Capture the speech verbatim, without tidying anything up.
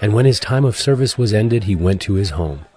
and when his time of service was ended, he went to his home.